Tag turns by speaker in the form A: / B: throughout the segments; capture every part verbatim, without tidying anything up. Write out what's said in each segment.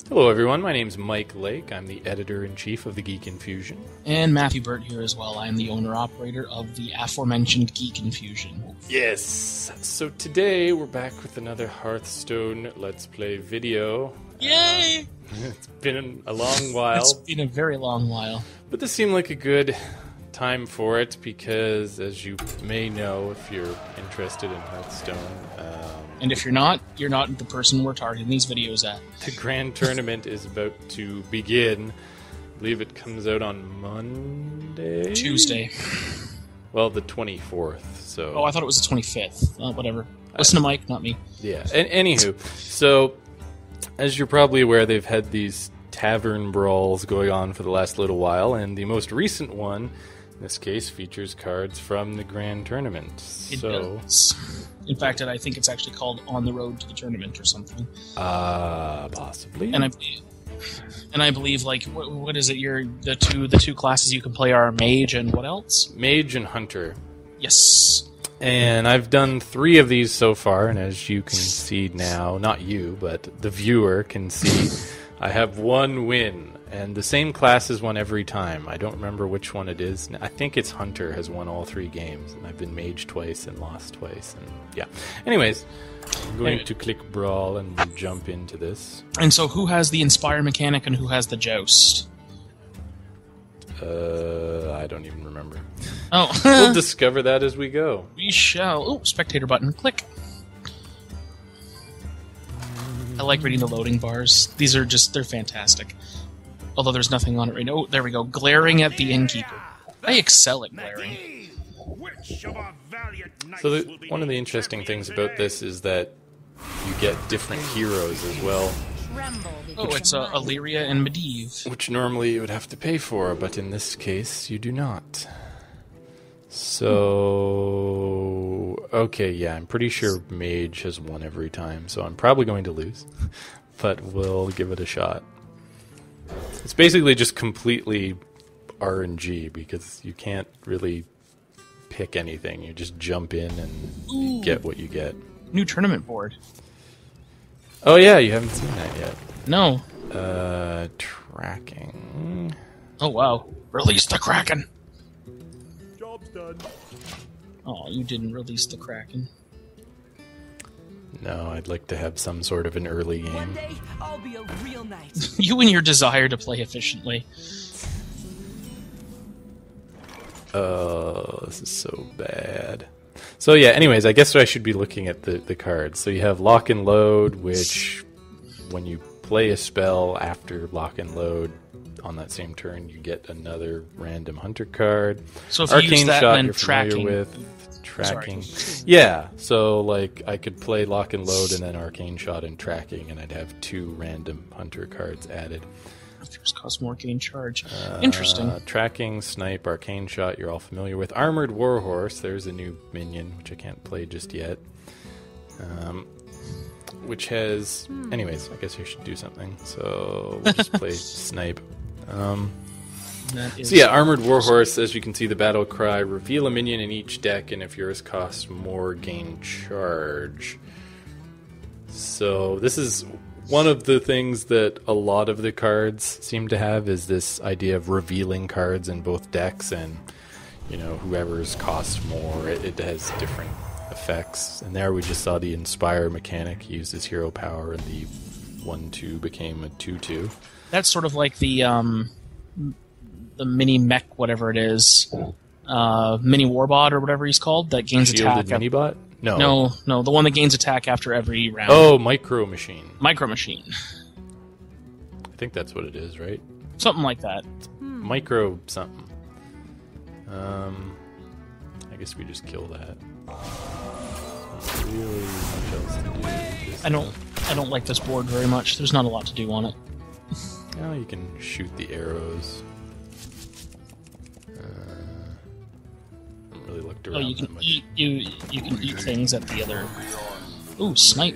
A: Hello everyone, my name's Mike Lake. I'm the editor-in-chief of the Geek Infusion.
B: And Matthew Burt here as well. I am the owner-operator of the aforementioned Geek Infusion.
A: Yes! So today we're back with another Hearthstone Let's Play video.
B: Yay!
A: Uh, it's been a long while.
B: It's been a very long while.
A: But this seemed like a good time for it because, as you may know, if you're interested in Hearthstone... Um,
B: and if you're not, you're not the person we're targeting these videos at.
A: The grand tournament is about to begin. I believe it comes out on Monday?
B: Tuesday.
A: Well, the twenty-fourth, so...
B: Oh, I thought it was the twenty-fifth. Oh, whatever. Listen to Mike, not me.
A: Yeah, and anywho, so, as you're probably aware, they've had these Tavern Brawls going on for the last little while, and the most recent one, in this case, features cards from the grand tournament.
B: It
A: so,
B: does. In fact, I think it's actually called On the Road to the Tournament or something.
A: Uh, possibly.
B: And I, and I believe, like, what, what is it? You're the two the two classes you can play are Mage and what else?
A: Mage and Hunter.
B: Yes.
A: And I've done three of these so far, and as you can see now, not you, but the viewer can see, I have one win. And the same class has won every time. I don't remember which one it is. I think it's Hunter has won all three games. And I've been Mage twice and lost twice. And yeah. Anyways, I'm going
B: anyway.
A: to click Brawl and we'll jump into this.
B: And so who has the Inspire mechanic and who has the Joust?
A: Uh, I don't even remember.
B: Oh.
A: We'll discover that as we go.
B: We shall. Oh, spectator button. Click. I like reading the loading bars. These are just, they're fantastic. Although there's nothing on it right now. Oh, there we go. Glaring at the innkeeper. I excel at glaring.
A: So the, one of the interesting things about this is that you get different heroes as well.
B: Oh, it's uh, Illyria and Medivh.
A: Which normally you would have to pay for, but in this case you do not. So... Okay, yeah, I'm pretty sure Mage has won every time, so I'm probably going to lose. But we'll give it a shot. It's basically just completely R N G because you can't really pick anything. You just jump in and you get what you get.
B: New tournament board.
A: Oh yeah, you haven't seen that yet.
B: No.
A: Uh, tracking.
B: Oh wow. Release the Kraken.
C: Job's done.
B: Oh, you didn't release the Kraken.
A: No, I'd like to have some sort of an early game.
D: One day, I'll be a real knight.
B: You and your desire to play efficiently.
A: Oh, this is so bad. So yeah, anyways, I guess I should be looking at the, the cards. So you have Lock and Load, which when you play a spell after Lock and Load on that same turn, you get another random Hunter card.
B: So if you
A: Arcane
B: use that
A: Shot,
B: when
A: you're familiar
B: tracking...
A: with. Tracking.
B: Sorry.
A: Yeah, so like I could play Lock and Load and then Arcane Shot and Tracking, and I'd have two random Hunter cards added.
B: Fears cost more gain charge.
A: Uh,
B: Interesting.
A: Tracking, Snipe, Arcane Shot, you're all familiar with. Armored Warhorse, there's a new minion, which I can't play just yet. Um, which has... Anyways, I guess I should do something. So we'll just play Snipe. Um... So yeah, Armored Warhorse, as you can see, the battle cry, reveal a minion in each deck, and if yours costs more, gain charge. So this is one of the things that a lot of the cards seem to have, is this idea of revealing cards in both decks, and, you know, whoever's costs more, it, it has different effects. And there we just saw the Inspire mechanic use his hero power, and the one two became a two two.
B: That's sort of like the... um. the mini mech, whatever it is, uh, mini warbot or whatever he's called, that gains
A: Shielded
B: attack.
A: mini bot? No.
B: No, no, the one that gains attack after every round.
A: Oh, Micro Machine.
B: Micro Machine.
A: I think that's what it is, right?
B: Something like that.
A: Micro something. Um, I guess we just kill that. Not really much else to do. Just,
B: I don't, I don't like this board very much. There's not a lot to do on it.
A: Oh, you can shoot the arrows. Really looked around
B: Oh, you can
A: that much.
B: eat you you can eat things at the other. Ooh, Snipe.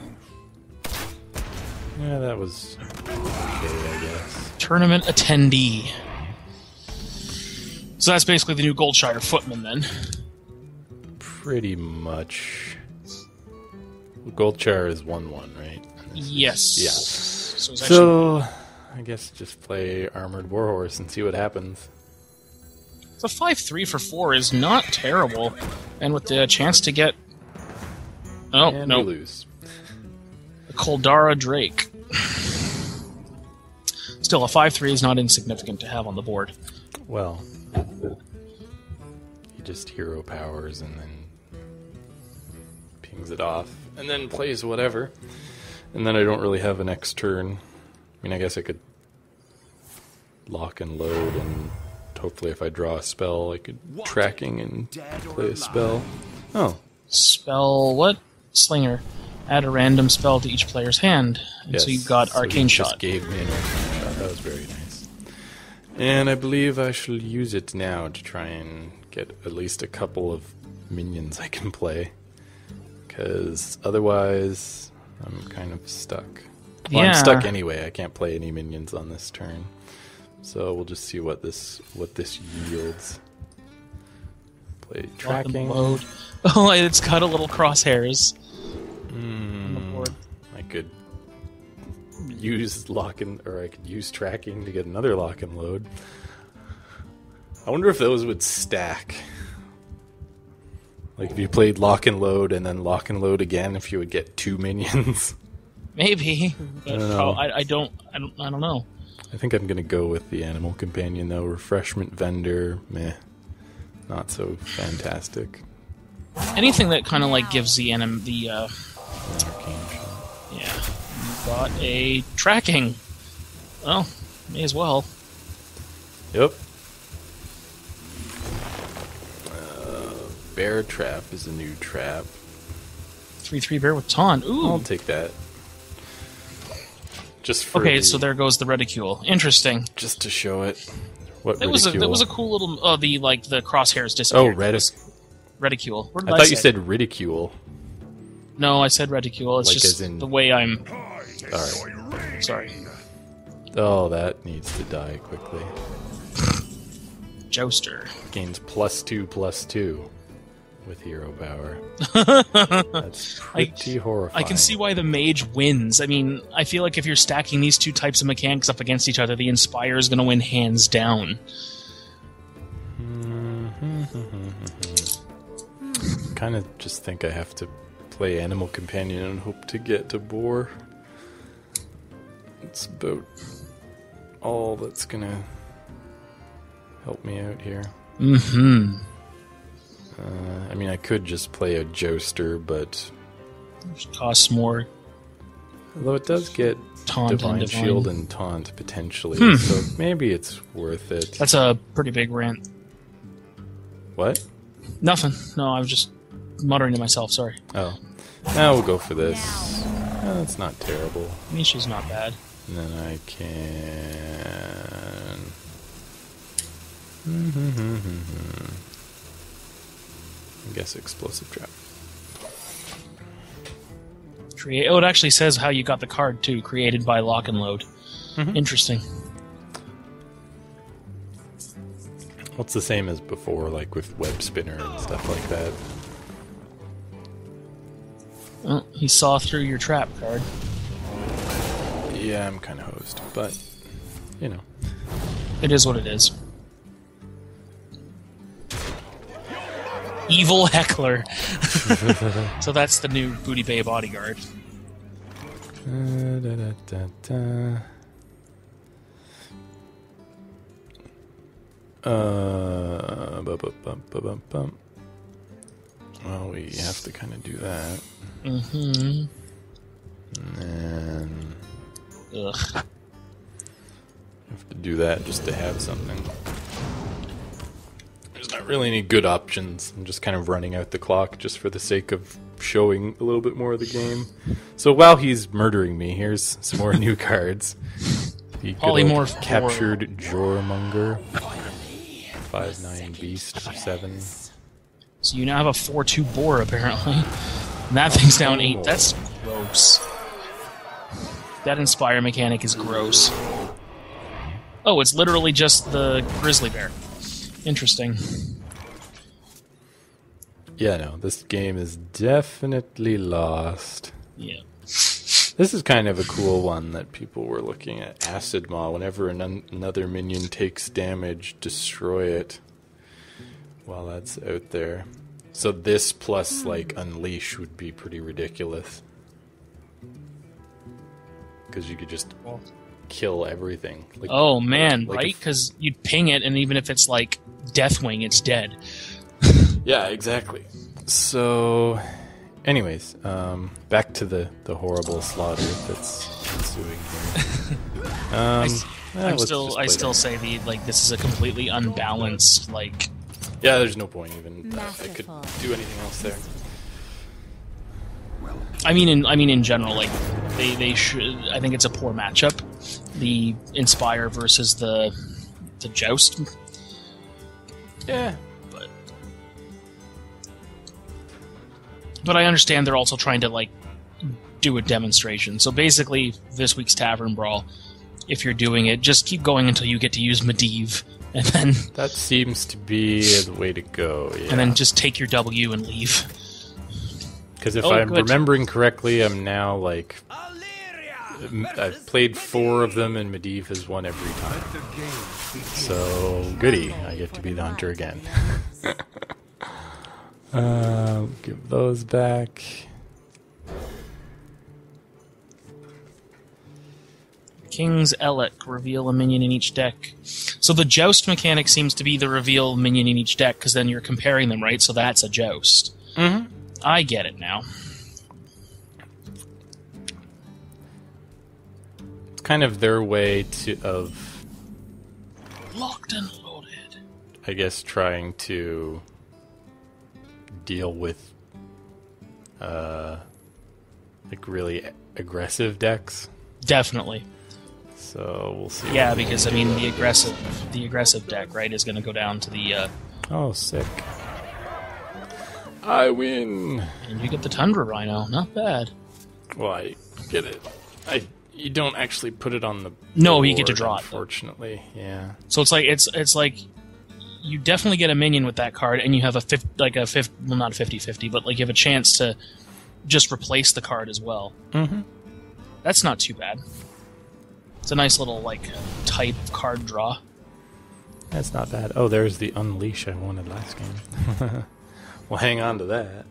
A: Yeah, that was okay, I guess.
B: Tournament attendee. So that's basically the new Goldshire Footman, then.
A: Pretty much. Goldshire is one one, right?
B: Yes.
A: Yeah.
B: So, it's actually,
A: So, I guess just play Armored Warhorse and see what happens.
B: the five three for four is not terrible. And with the chance to get... Oh,
A: And
B: no.
A: we lose.
B: Koldara Drake. Still, a five three is not insignificant to have on the board.
A: Well, he just hero powers and then pings it off, and then plays whatever. And then I don't really have a next turn. I mean, I guess I could lock and load, and hopefully if I draw a spell, I could tracking and play a spell. Oh,
B: Spell what? Slinger. Add a random spell to each player's hand. And
A: yes.
B: so you've got
A: So
B: Arcane
A: he
B: Shot.
A: just gave me an Arcane Shot. That was very nice. And I believe I shall use it now to try and get at least a couple of minions I can play. Because otherwise, I'm kind of stuck. Well,
B: Yeah.
A: I'm stuck anyway. I can't play any minions on this turn. So we'll just see what this what this yields. Play
B: Lock and
A: tracking.
B: Load. Oh, it's got a little crosshairs.
A: Mm,
B: the board.
A: I could use lock and or I could use tracking to get another lock and load. I wonder if those would stack. Like if you played lock and load and then lock and load again, if you would get two minions.
B: Maybe. But
A: I don't know.
B: prob- I, I don't. I don't. I don't know.
A: I think I'm gonna go with the animal companion though. Refreshment vendor, meh, not so fantastic.
B: Anything that kind of like gives the enemy the. Uh,
A: Arcane shot.
B: yeah. You got a tracking. Well, may as well.
A: Yep. Uh, bear trap is a new trap.
B: Three three bear with taunt. Ooh.
A: I'll take that. Just for
B: Okay,
A: the-
B: so there goes the reticule. Interesting.
A: just to show it. What
B: That was a
A: ridicule?
B: that was a cool little. Oh, the like the crosshairs
A: oh
B: disappeared.
A: retic-
B: Reticule. What did
A: I
B: I,
A: thought
B: say?
A: you said ridicule.
B: No, I said reticule. It's
A: Like
B: just
A: as in-
B: the way I'm.
A: Alright.
B: Sorry,
A: Oh, that needs to die quickly.
B: Jouster.
A: Gains plus two plus two with hero power. That's pretty horrifying.
B: I can see why the mage wins. I mean, I feel like if you're stacking these two types of mechanics up against each other, the Inspire is going to win hands down.
A: kind of just think I have to play Animal Companion and hope to get to Boar. It's about all that's gonna help me out here.
B: Mm-hmm.
A: Uh, I mean, I could just play a Jouster, but
B: Costs more
A: although it does get
B: taunt
A: Divine,
B: and divine.
A: Shield and Taunt potentially,
B: Hmm.
A: so maybe it's worth it.
B: That's a pretty big rant.
A: What?
B: Nothing. No, I was just muttering to myself. Sorry.
A: Oh, now we'll go for this. Oh, that's not terrible.
B: Nisha's not bad.
A: And then I can. I guess explosive trap.
B: Create. Oh, it actually says how you got the card too. Created by Lock and Load.
A: Mhm.
B: Interesting.
A: Well, it's the same as before, like with Web Spinner and stuff like that.
B: Well, he saw through your trap card.
A: Yeah, I'm kind of hosed, but you know.
B: It is what it is. Evil Heckler. So that's the new Booty Bay bodyguard.
A: Uh, da, da, da, da. Uh, bu- bu- bum, bu- bum, bum. Well, we have to kind of do that.
B: Mm-hmm.
A: And then
B: Ugh.
A: have to do that just to have something. There's not really any good options. I'm just kind of running out the clock just for the sake of showing a little bit more of the game. So while he's murdering me, here's some more new cards. The good old
B: Polymorph
A: captured Jormonger. five nine beast for seven.
B: So you now have a four two boar, apparently. And that thing's down eight. That's gross. That Inspire mechanic is gross. Oh, it's literally just the grizzly bear. Interesting.
A: Yeah, no, this game is definitely lost.
B: Yeah.
A: This is kind of a cool one that people were looking at. Acid Maw. Whenever an- another minion takes damage, destroy it while that's out there. So this plus, like, Unleash would be pretty ridiculous. Because you could just kill everything. Like,
B: Oh man,
A: like
B: right?
A: if-
B: Because you'd ping it, and even if it's like Deathwing, it's dead.
A: Yeah, exactly. So, anyways, um, back to the, the horrible slaughter that's ensuing here. Um, eh,
B: I'm
A: let's
B: still,
A: just
B: I
A: play
B: still
A: that.
B: say the like this is a completely unbalanced like.
A: Yeah, there's no point even. Uh, I could
E: Masterful.
A: do anything else there.
B: I mean, in I mean in general, like they they should. I think it's a poor matchup. The Inspire versus the the Joust.
A: Yeah.
B: But but I understand they're also trying to like do a demonstration. So basically, this week's Tavern Brawl, if you're doing it, just keep going until you get to use Medivh, and then
A: That seems to be the way to go, yeah.
B: and then just take your W and leave.
A: Because if
B: Oh,
A: I'm
B: good.
A: remembering correctly, I'm now, like... m- I've played four of them, and Medivh has won every time. So, goody. I get to be the hunter again. uh, give those back.
B: King's Elec, reveal a minion in each deck. So the Joust mechanic seems to be the reveal minion in each deck, because then you're comparing them, right? So that's a Joust.
A: Mm-hmm.
B: I get it now.
A: It's kind of their way to of,
B: Locked and loaded.
A: I guess, trying to deal with, uh, like, really aggressive decks.
B: Definitely.
A: So we'll see.
B: Yeah,
A: what-
B: because I mean the aggressive the aggressive deck, right, is gonna go down to the uh
A: Oh, sick. I win.
B: and you get the Tundra Rhino. Not bad.
A: Well, I get it. I you don't actually put it on the
B: No, you get to
A: board,
B: draw it, though.
A: Unfortunately, yeah.
B: So it's like it's it's like you definitely get a minion with that card, and you have a fifth like a fifth well not fifty fifty, but like you have a chance to just replace the card as well.
A: Mm-hmm.
B: That's not too bad. It's a nice little like type card draw.
A: That's not bad. Oh, there's the Unleash I wanted last game. Well, hang on to that.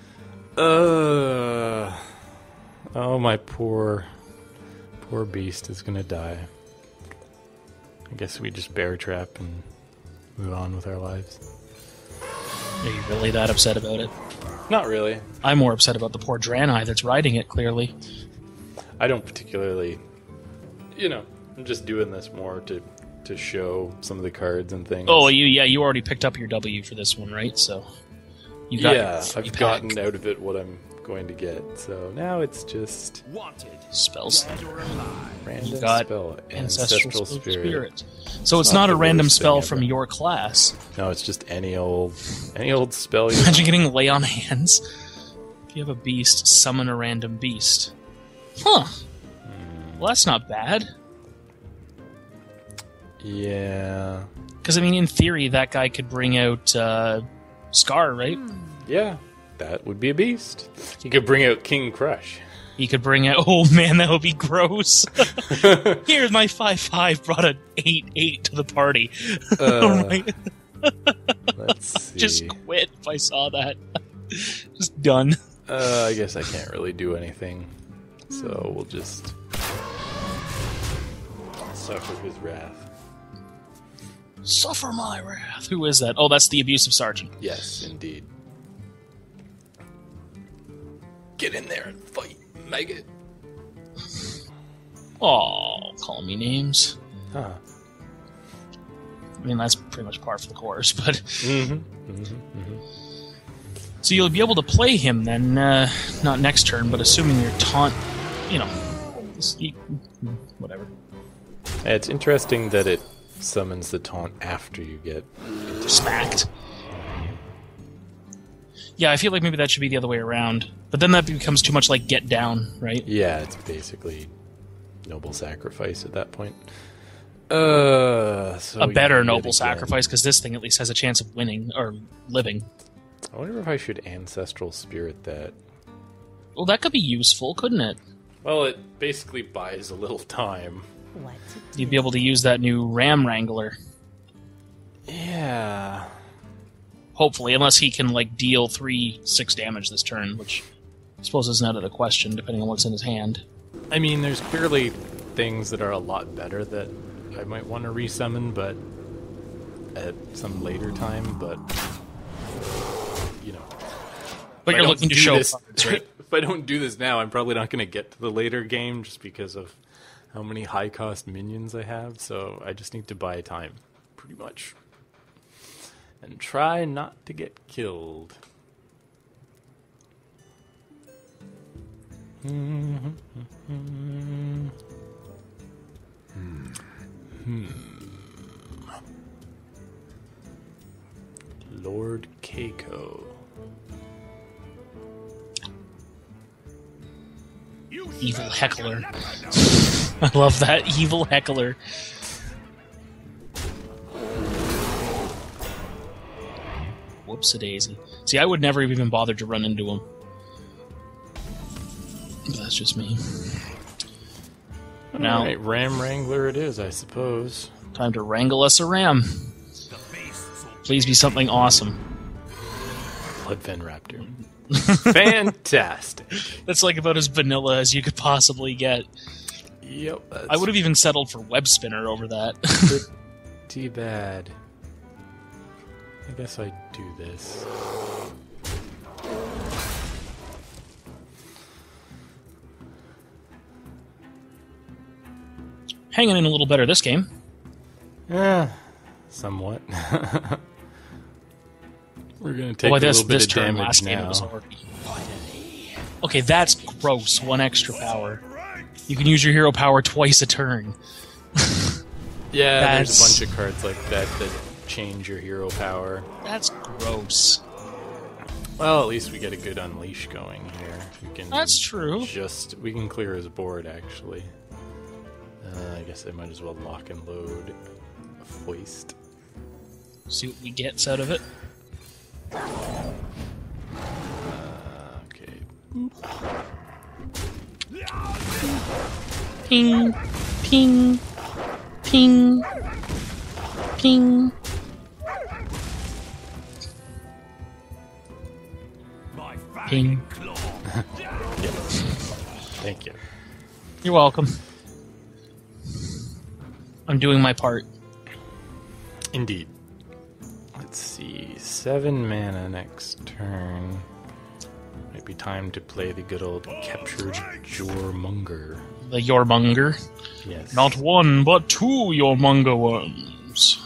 A: Uh, oh, my poor, poor beast is gonna die. I guess we just bear trap and move on with our lives.
B: Are you really that upset about it?
A: Not really.
B: I'm more upset about the poor Draenei that's riding it, clearly.
A: I don't particularly, you know, I'm just doing this more to to show some of the cards and things.
B: Oh, you yeah, you already picked up your W for this one, right? So you got
A: yeah,
B: your free
A: I've
B: pack.
A: gotten out of it what I'm going to get. So now it's just
B: spells.
A: random
B: You got
A: spell,
B: Ancestral,
A: ancestral
B: spirit.
A: spirit.
B: So it's,
A: It's
B: not,
A: not
B: a
A: the
B: random
A: worst thing
B: spell
A: ever.
B: from your class.
A: No, it's just any old, any old spell. You
B: Imagine getting lay on hands. If you have a beast, summon a random beast. Huh. Well, that's not bad.
A: Yeah,
B: Because, I mean, in theory, that guy could bring out uh, Scar, right?
A: yeah, that would be a beast. You could bring out King Crush.
B: He could bring out... Oh, man, that would be gross. Here's my five five brought an eight eight to the party.
A: Uh,
B: Right?
A: Let's see.
B: Just quit if I saw that. Just done.
A: Uh, I guess I can't really do anything, so we'll just suffer his wrath.
B: Suffer my wrath. Who is that? Oh, that's the abusive sergeant.
A: Yes, indeed. Get in there and fight, maggot.
B: Oh, calling me names.
A: Huh.
B: I mean, that's pretty much par for the course, but...
A: Mm-hmm. Mm-hmm. Mm-hmm.
B: So you'll be able to play him then, uh, not next turn, but assuming your taunt, you know, you- whatever.
A: It's interesting that it summons the taunt after you get.
B: Smacked. Yeah, I feel like maybe that should be the other way around. But then that becomes too much like Get Down, right?
A: Yeah, it's basically noble sacrifice at that point. Uh, so
B: A better
A: yet
B: noble
A: again.
B: sacrifice, because this thing at least has a chance of winning, or living.
A: I wonder if I should ancestral spirit that.
B: Well, that could be useful, couldn't it?
A: Well, it basically buys a little time.
D: What to
B: You'd be able to use that new Ram Wrangler.
A: Yeah.
B: Hopefully, unless he can like deal three six damage this turn, which I suppose isn't out of the question, depending on what's in his hand.
A: I mean, there's clearly things that are a lot better that I might want to resummon, but at some later time, but you know.
B: But
A: If I
B: you're
A: don't
B: looking to
A: do
B: show
A: this-
B: cards, right?
A: If I don't do this now, I'm probably not going to get to the later game just because of how many high-cost minions I have, so I just need to buy time, pretty much. And try not to get killed. Hmm. Lord Keiko.
B: Evil heckler. I love that evil heckler. Whoops-a-daisy. See, I would never have even bothered to run into him. But that's just me. Now,
A: Alright, Ram Wrangler it is, I suppose.
B: time to wrangle us a ram. Please be something awesome.
A: Bloodfen Raptor. Fantastic.
B: That's like about as vanilla as you could possibly get.
A: Yep.
B: I would have even settled for Web Spinner over that.
A: Pretty bad. I guess I do this.
B: Hanging in a little better this game.
A: Eh, somewhat. We're gonna take
B: Boy,
A: a
B: this,
A: little bit
B: this
A: of
B: turn
A: damage
B: last game
A: now.
B: was already... Okay, that's gross. One extra power. You can use your hero power twice a turn.
A: Yeah,
B: That's-
A: there's a bunch of cards like that that change your hero power.
B: That's gross.
A: Well, at least we get a good unleash going here. We can
B: That's true.
A: Just we can clear his board actually. Uh, I guess I might as well lock and load a foist.
B: See what we get out of it.
A: Uh, okay.
B: Ping, ping, ping, ping. Ping.
A: Thank you.
B: You're welcome. I'm doing my part.
A: Indeed. Let's see. Seven mana next turn. Might be time to play the good old captured Jormonger.
B: The Yormonger.
A: Yes.
B: Not one, but two Yormonger worms.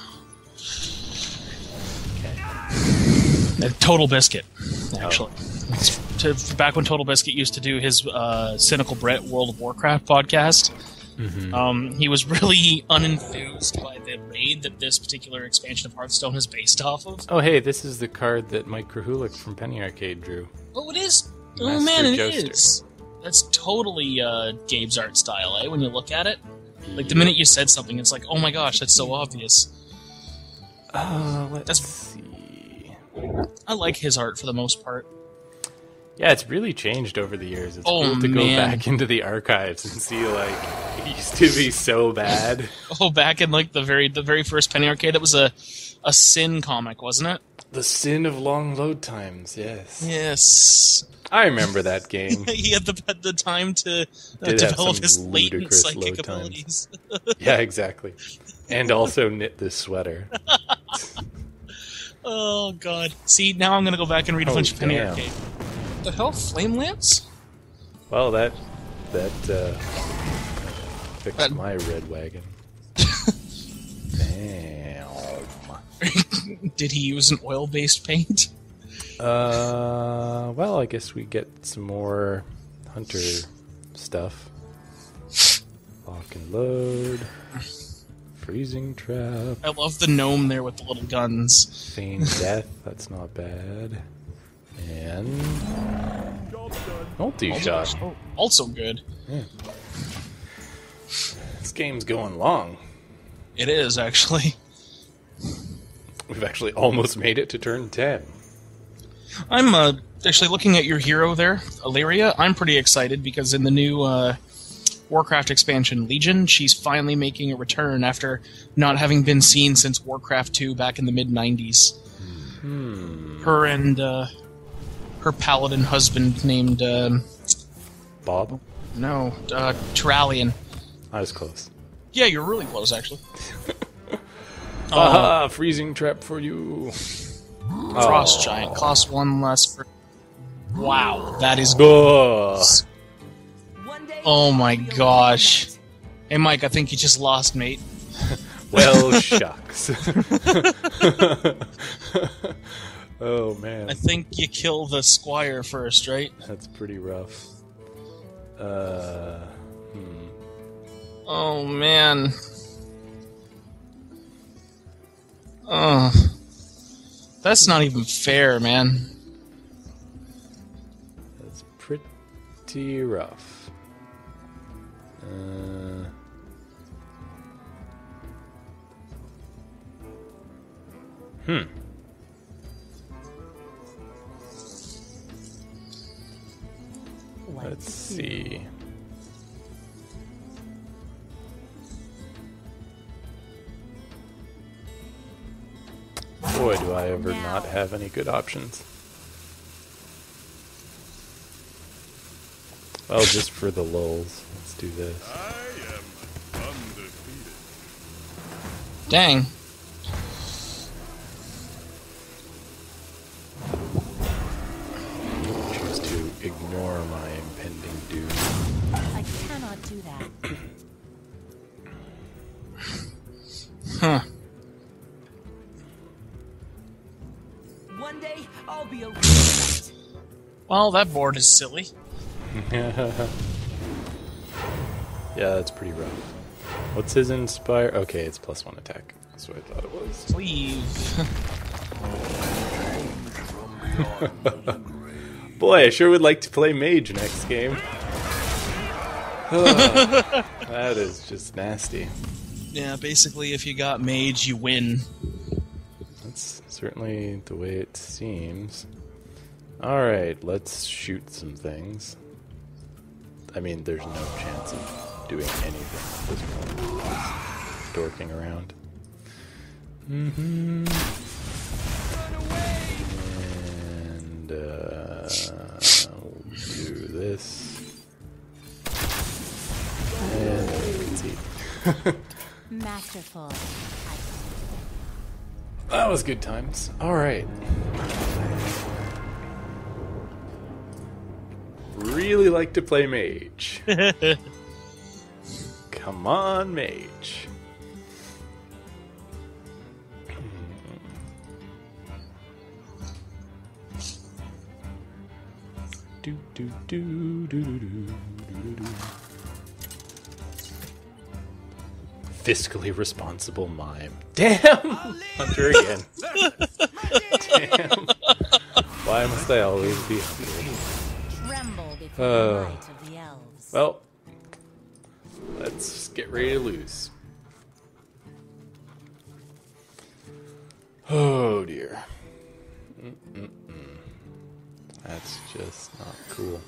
A: Okay.
B: Uh, Total Biscuit, actually. It's to, back when Total Biscuit used to do his uh, Cynical Brett World of Warcraft podcast,
A: Mm-hmm.
B: um, he was really unenthused by the raid that this particular expansion of Hearthstone is based off of.
A: Oh, hey, this is the card that Mike Krahulik from Penny Arcade drew.
B: Oh, it is? Oh,
A: Master
B: man, it
A: Joester.
B: is. That's totally uh, Gabe's art style, eh, when you look at it? Like, the minute you said something, it's like, oh my gosh, that's so obvious.
A: Uh, let's
B: That's-
A: see.
B: I like his art for the most part.
A: Yeah, it's really changed over the years. It's
B: Oh,
A: cool to go
B: man.
A: back into the archives and see, like, it used to be so bad.
B: Oh, back in, like, the very the very first Penny Arcade, it was a, a Sin comic, wasn't it?
A: The sin of long load times, yes.
B: Yes.
A: I remember that game.
B: He had the, the time to uh,
A: Did have
B: develop
A: some
B: his latent
A: ludicrous
B: psychic
A: load times.
B: abilities.
A: Yeah, exactly. And also knit this sweater.
B: Oh, God. See, now I'm going to go back and read a
A: Oh,
B: bunch of Penny
A: damn.
B: Arcade. What the hell? Flame Lance?
A: Well, that that uh, fixed
B: That-
A: my red wagon. Damn.
B: Did he use an oil-based paint?
A: Uh, well, I guess we get some more hunter stuff. Lock and load. Freezing trap.
B: I love the gnome there with the little guns.
A: Feign death. That's not bad. And
C: Job's done.
A: multi-shot.
B: Oh, also good.
A: Yeah. This game's going long.
B: It is, actually.
A: We've actually almost made it to turn ten.
B: I'm uh, actually looking at your hero there, Illyria. I'm pretty excited because in the new uh, Warcraft expansion, Legion. She's finally making a return after not having been seen since Warcraft two back in the mid nineties.
A: Hmm.
B: Her and uh, her paladin husband named... Um,
A: Bob?
B: no, uh, Turalian.
A: I was close.
B: Yeah, you're really close, actually.
A: Ah, freezing trap for you.
B: Frost Giant. Cost one less per... Wow, that is...
A: Ugh.
D: One day,
B: Oh my
D: I'll be a
B: gosh.
D: real knight.
B: Hey, Mike, I think you just lost, mate.
A: Well, shucks. Oh, man.
B: I think you kill the squire first, right?
A: That's pretty rough. Uh, hmm.
B: Oh, man. Oh. That's not even fair, man.
A: That's pretty rough. Uh, hmm. Let's see. Boy, do I ever not have any good options. Well, just for the lulz, let's do this.
C: I am undefeated.
B: Dang.
A: Choose to ignore my impending doom.
D: I cannot do that.
B: Huh.
D: One day, I'll be a real knight.
B: Well, that board is silly.
A: Yeah, that's pretty rough. What's his inspire? Okay, it's plus one attack. That's what I thought it was.
B: Leave.
A: Boy, I sure would like to play mage next game. Ugh, that is just nasty.
B: Yeah, basically, if you got mage, you win.
A: That's certainly the way it seems. Alright, let's shoot some things. I mean, there's no chance of doing anything at this point. Just dorking around. Mm-hmm. And, uh, we'll do this. And concede.
D: Masterful.
A: That was good times. Alright. Really like to play mage. Come on, mage. Do do do do do do do do. Fiscally responsible mime. Damn! Hunter again. Damn. Why must I always be hungry?
D: Tremble before
A: Uh,
D: the might of the elves.
A: Well, let's get ready to lose. Oh dear. Mm-mm-mm. That's just not cool.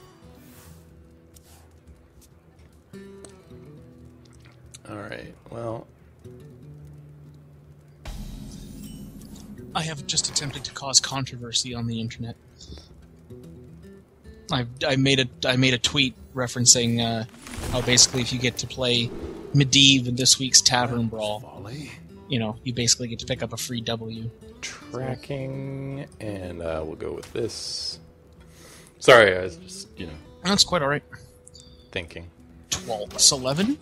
A: Alright, well.
B: I have just attempted to cause controversy on the internet. I I made a I made a tweet referencing uh, how basically if you get to play Medivh in this week's Tavern Brawl,
A: Volley.
B: you know, you basically get to pick up a free W.
A: Tracking, and uh, we'll go with this. Sorry, I was just, you know,
B: That's quite alright.
A: thinking.
B: Twalks eleven?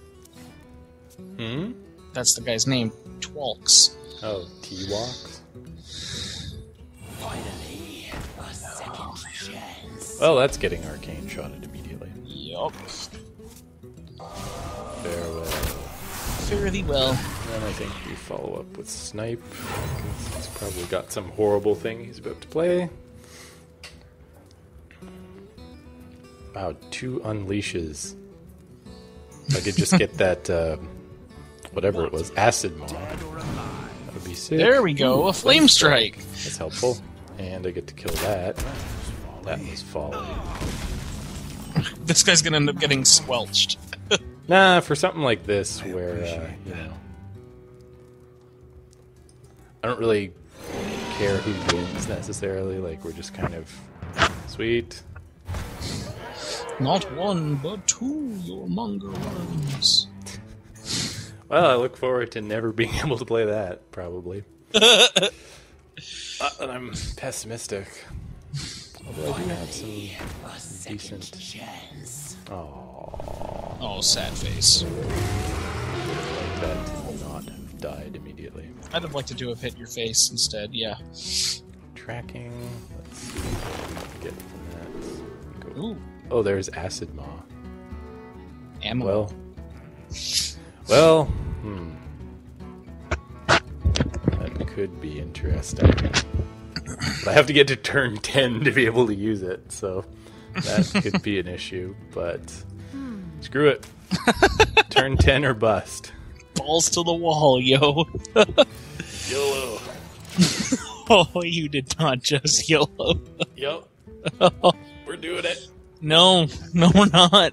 A: Hmm?
B: That's the guy's name. Twalks.
A: Oh, T-Walks?
D: Finally, a second chance.
A: Well, that's getting arcane shotted immediately.
B: Yup.
A: Farewell.
B: Fairly well.
A: And I think we follow up with Snipe, because he's probably got some horrible thing he's about to play. Wow, two unleashes. If I could just get that, uh, whatever it was, acid maw. That would be sick.
B: There we go, a flame strike.
A: That's helpful. And I get to kill that. That was folly.
B: This guy's gonna end up getting squelched.
A: Nah, for something like this where, uh, you know, I don't really care who wins necessarily. Like, we're just kind of sweet.
B: Not one, but two, your monger worms.
A: Well, I look forward to never being able to play that, probably. Not that I'm pessimistic. Although I do have some decent... Aww.
B: Oh, sad face.
A: Like that to not have died immediately.
B: I'd have liked to do a hit your face instead, yeah.
A: Tracking. Let's see what we can get from that. Go.
B: Ooh.
A: Oh, there's Acid Maw.
B: Ammo.
A: Well. Well, hmm. That could be interesting. But I have to get to turn ten to be able to use it, so that could be an issue, but screw it. Turn ten or bust.
B: Balls to the wall, yo.
A: YOLO.
B: Oh, you did not just YOLO.
A: Yep. We're doing it.
B: No, no, we're not.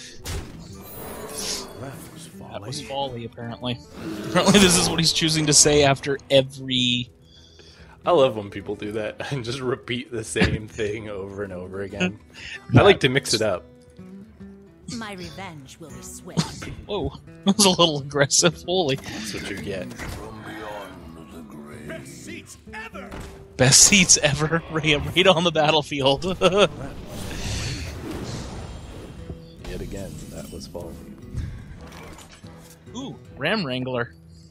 C: That was folly.
B: That was folly, apparently. Apparently this is what he's choosing to say after every...
A: I love when people do that and just repeat the same thing over and over again. I like to mix it up.
E: My revenge will be swift.
B: Whoa, that was a little aggressive. Holy.
A: That's what you get.
C: From beyond the grave.
D: Best seats ever.
B: Best seats ever. Right, right on the battlefield.
A: Yet again, that was folly.
B: Ooh, Ram Wrangler.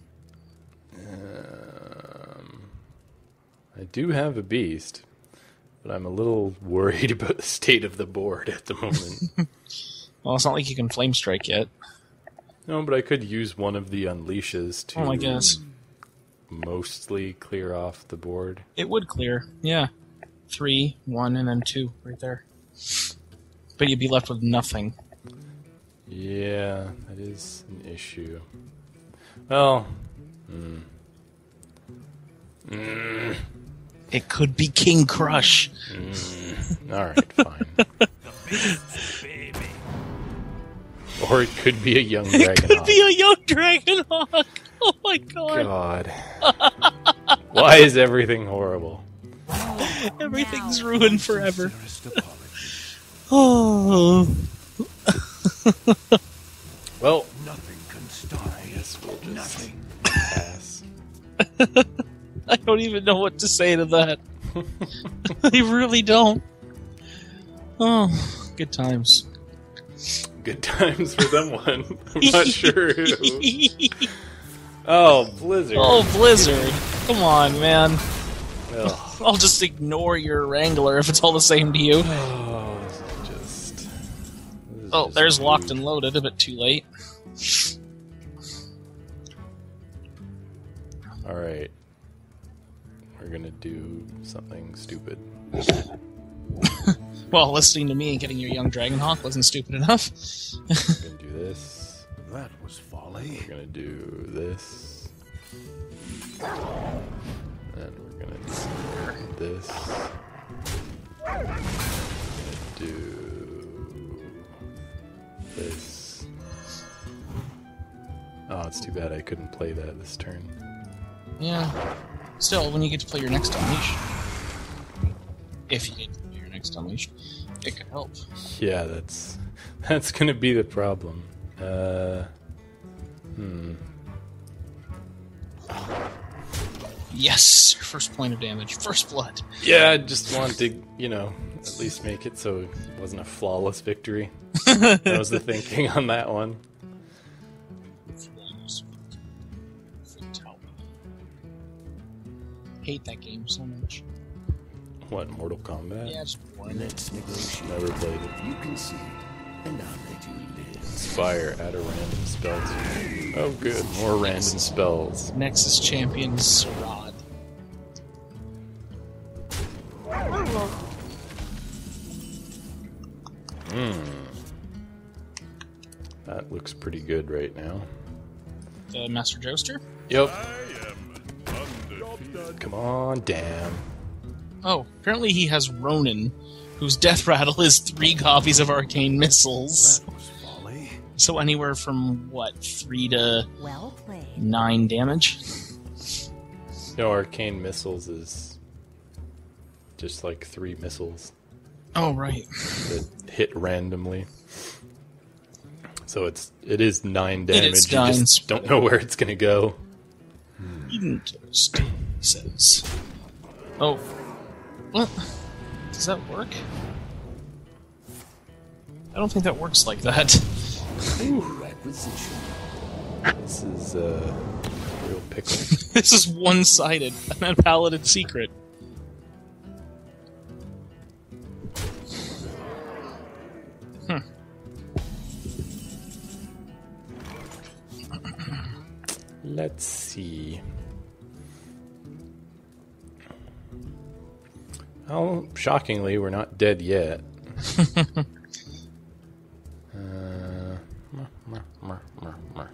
A: Um, I do have a beast, but I'm a little worried about the state of the board at the moment.
B: Well, it's not like you can Flame Strike yet.
A: No, but I could use one of the unleashes to
B: Oh, I guess.
A: mostly clear off the board.
B: It would clear, yeah. Three, one, and then two, right there. But you'd be left with nothing.
A: Yeah, that is an issue. Well, mm. Mm.
B: It could be King Crush.
A: Mm. Alright, fine.
D: Baby.
A: Or it could be a young
B: It
A: dragon.
B: could be a young Dragon Hawk. Oh my god.
A: God. Why is everything horrible?
B: Everything's ruined forever. Oh.
A: Well,
C: Nothing can stop
A: I guess we'll just
C: Nothing.
A: pass.
B: I don't even know what to say to that. I really don't. Oh, good times.
A: Good times for someone. I'm not sure who. Oh, Blizzard.
B: Oh, Blizzard. Come on, man.
A: Ugh.
B: I'll just ignore your Wrangler if it's all the same to you.
A: Oh, this is just. This is
B: Oh,
A: just
B: there's
A: rude.
B: Locked and Loaded, a bit too late.
A: Alright. We're gonna do something stupid.
B: Well, listening to me and getting your young Dragonhawk wasn't stupid enough.
A: We're gonna do this.
C: That was folly.
A: We're gonna do this. And we're gonna do this. We're gonna do this. Oh, it's too bad I couldn't play that this turn.
B: Yeah. Still, when you get to play your next Unleash. If you get to play your next Unleash, it could help.
A: Yeah, that's that's gonna be the problem. Uh, hmm.
B: Yes! First point of damage. First blood.
A: Yeah, I just wanted to, you know, at least make it so it wasn't a flawless victory. That was the thinking on that one.
B: Hate that game so much.
A: What, Mortal Kombat?
B: Yeah, it's boring.
C: Let's negotiate.
A: Never played it.
C: You can see, and I'll let you live.
A: Inspire, add a random spell to. Oh, good. More random spells.
B: Nexus Champion Sarad.
A: Hmm. That looks pretty good right now.
B: The Master Joester?
A: Yep.
C: I am undefeated.
A: Come on, damn.
B: Oh, apparently he has Ronin, whose death rattle is three copies of Arcane Missiles.
C: That was folly.
B: So anywhere from, what, three to
E: Well played.
B: nine damage?
A: No, arcane missiles is just like three missiles
B: Oh, right.
A: that hit randomly. So it's it is nine
B: It
A: damage.
B: is
A: You
B: nine.
A: just don't know where it's gonna go.
B: Interesting, he says. Oh. What? Does that work? I don't think that works like that.
C: Requisition.
A: This is uh, a real pickle.
B: This is one-sided. An unpaladin secret. Hmm.
A: Let's see. Well, shockingly, we're not dead yet. uh, mer, mer, mer, mer, mer.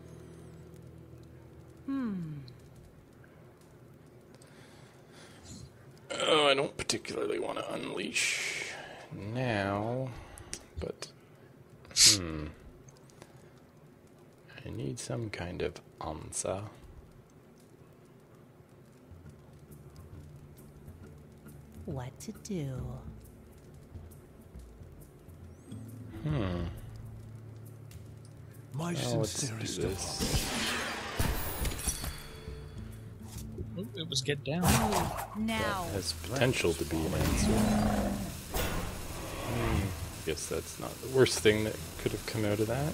A: Oh, I don't particularly want to unleash now, but hmm, I need some kind of answer.
E: What to do?
A: Hmm.
C: My
A: Well, let's do
C: sincerest
A: this.
B: Oh, it was get down.
E: Now.
A: Has potential to be an answer. Hmm, guess that's not the worst thing that could have come out of that.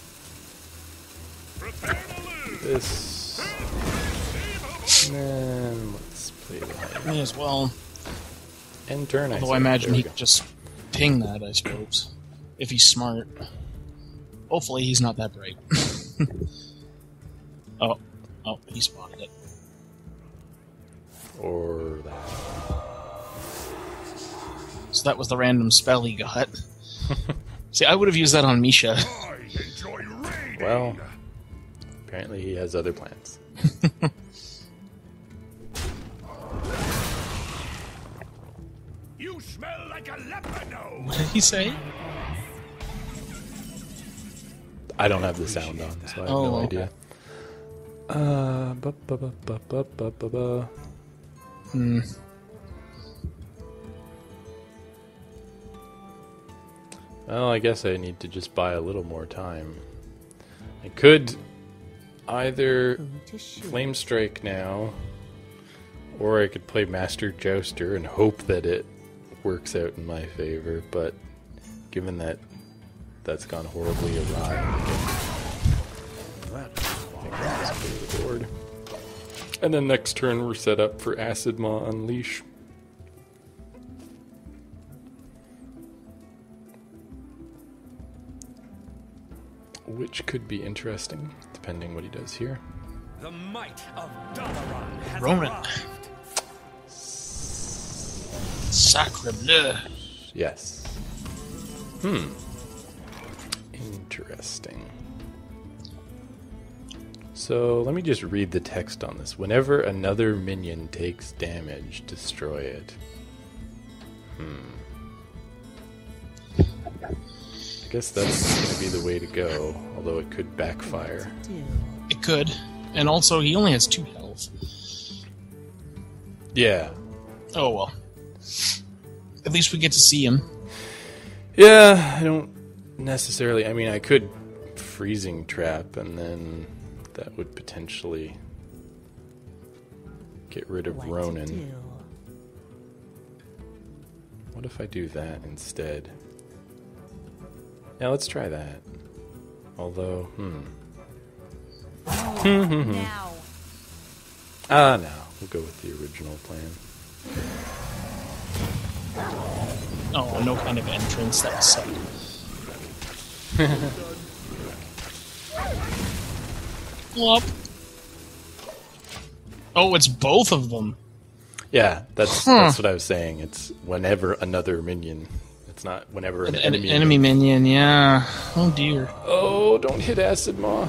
A: This. And then let's play that.
B: May as well.
A: End turn, I
B: Although
A: say.
B: I imagine
A: There we
B: he
A: go.
B: could just ping that, I suppose. If he's smart. Hopefully he's not that bright. oh. Oh, he spotted it.
A: Or that.
B: So that was the random spell he got. See, I would have used that on Misha.
C: I enjoy raiding.
A: Well, apparently he has other plans.
C: You smell like a leper nose.
B: What did he say?
A: I don't have the sound on, so I have
B: Oh,
A: no
B: okay.
A: idea. Uh, ba ba ba ba ba ba ba ba.
B: Hmm.
A: Well, I guess I need to just buy a little more time. I could either
E: Who to shoot?
A: Flame Strike now, or I could play Master Jouster and hope that it works out in my favor, but given that that's gone horribly awry, I think I'll just play the board. And then next turn we're set up for Acid Maw Unleash. Which could be interesting, depending what he does here.
C: The might of Dalaran has
B: Ronan.
C: arrived.
B: Sacre bleu.
A: Yes. Hmm. Interesting. So let me just read the text on this. Whenever another minion takes damage, destroy it. Hmm. I guess that's going to be the way to go, although it could backfire.
E: Do.
B: It could. And also, he only has two health.
A: Yeah.
B: Oh well. At least we get to see him.
A: Yeah, I don't necessarily... I mean, I could freezing trap, and then that would potentially get rid of
E: What to
A: Ronan.
E: do?
A: What if I do that instead? Yeah, let's try that. Although, hmm.
E: Now.
A: Ah, no. We'll go with the original plan.
B: Oh, no kind of entrance. That was suck. Whoop. Oh, it's both of them.
A: Yeah, that's
B: Huh.
A: that's what I was saying. It's whenever another minion. It's not whenever an,
B: An
A: enemy.
B: enemy minion, yeah. Oh dear.
A: Oh, don't hit Acid Maw.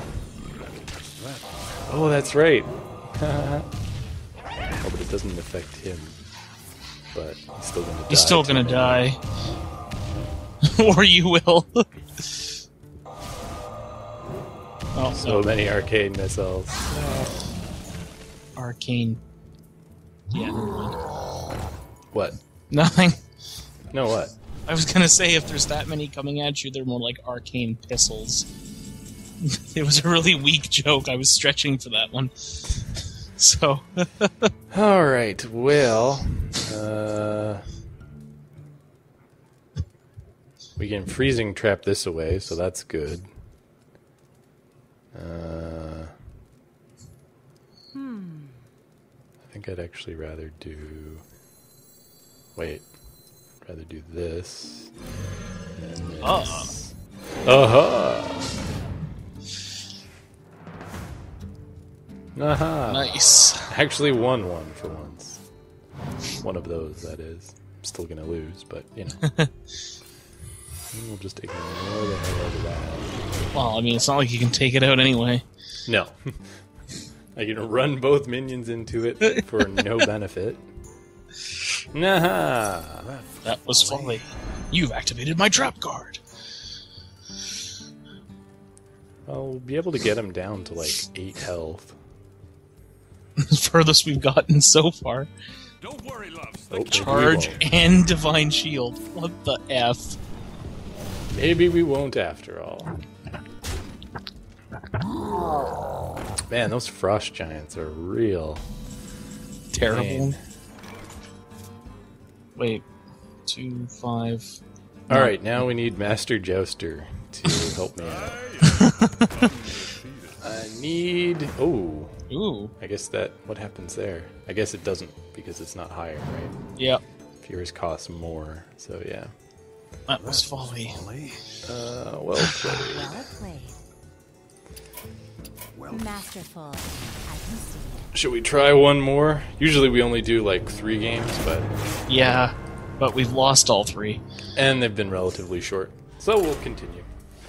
A: Oh, that's right. Oh, but it doesn't affect him. But he's still gonna die.
B: He's still
A: to
B: gonna
A: an
B: die. Or you will. Oh,
A: So
B: no.
A: many arcane missiles.
B: Arcane. Yeah, never mind.
A: What?
B: Nothing.
A: No, what?
B: I was gonna say, if there's that many coming at you, they're more like arcane pistols. It was a really weak joke. I was stretching for that one. So.
A: Alright, well... Uh, we can freezing trap this away, so that's good. Uh,
E: Hmm.
A: I think I'd actually rather do... Wait. Rather do this. And this.
B: Ah.
A: Aha! Aha!
B: Nice.
A: Actually won one for once. One of those, that is. I'm still gonna lose, but, you know. We'll just ignore the hell out of that.
B: Well, I mean, it's not like you can take it out anyway.
A: No. I can run both minions into it for no benefit. Nah.
B: That was folly. You've activated my trap card.
A: I'll be able to get him down to like eight health.
B: Furthest we've gotten so far.
C: Don't worry, loves.
A: Oh, maybe we
B: Charge
A: won't.
B: and Divine Shield. What the F?
A: Maybe we won't after all. Man, those frost giants are real.
B: Terrible.
A: pain.
B: Wait. Two, five.
A: Alright, now we need Master Jouster to help me out. I need... Oh,
B: Ooh.
A: I guess that... What happens there? I guess it doesn't, because it's not higher, right?
B: Yep.
A: Yours costs more, so yeah.
B: That was folly.
A: Uh, well played.
E: Well played. Masterful. I can see it.
A: Should we try one more? Usually we only do like three games, but...
B: Yeah, but we've lost all three.
A: And they've been relatively short. So we'll continue.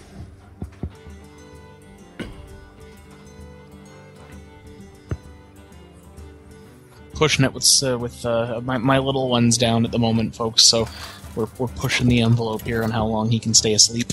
B: Pushing it with uh, with uh, my my little one's down at the moment, folks. So we're we're pushing the envelope here on how long he can stay asleep.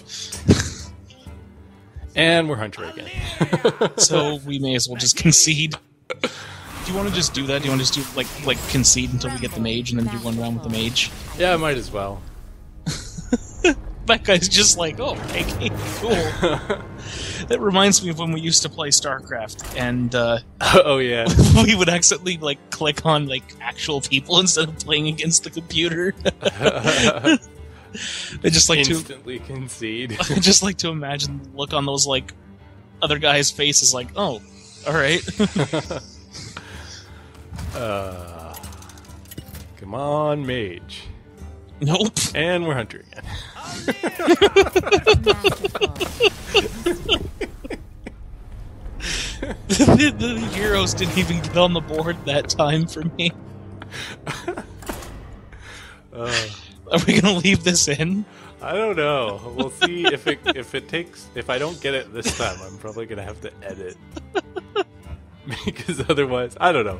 A: And we're Hunter again.
B: So we may as well just concede. Do you want to just do that? Do you want to just do like like concede until we get the mage and then do one round with the mage?
A: Yeah, I might as well.
B: That guy's just like, oh, okay, cool. That reminds me of when we used to play StarCraft, and uh,
A: Oh yeah.
B: we would accidentally like click on like actual people instead of playing against the computer. I just like to
A: Instantly concede.
B: I just like to imagine the look on those like other guys' faces, like, oh, all right.
A: uh, come on, mage.
B: Nope.
A: And we're Hunter again.
B: the, the heroes didn't even get on the board that time for me.
A: Uh,
B: Are we gonna leave this in?
A: I don't know. We'll see if it if it takes if I don't get it this time. I'm probably gonna have to edit because otherwise I don't know.